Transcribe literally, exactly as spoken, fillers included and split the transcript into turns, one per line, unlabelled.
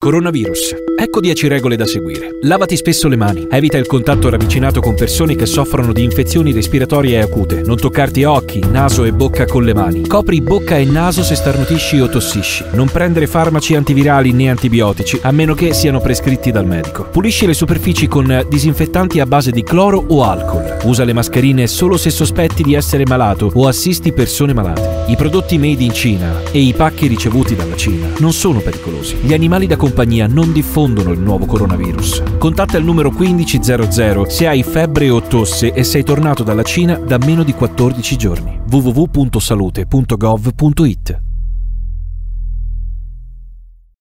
Coronavirus. Ecco dieci regole da seguire. Lavati spesso le mani. Evita il contatto ravvicinato con persone che soffrono di infezioni respiratorie acute. Non toccarti occhi, naso e bocca con le mani. Copri bocca e naso se starnutisci o tossisci. Non prendere farmaci antivirali né antibiotici, a meno che siano prescritti dal medico. Pulisci le superfici con disinfettanti a base di cloro o alcol. Usa le mascherine solo se sospetti di essere malato o assisti persone malate. I prodotti made in Cina e i pacchi ricevuti dalla Cina non sono pericolosi. Gli animali da compagnia non diffondono il nuovo coronavirus. Contatta il numero quindici zero zero se hai febbre o tosse e sei tornato dalla Cina da meno di quattordici giorni. w w w punto salute punto gov punto it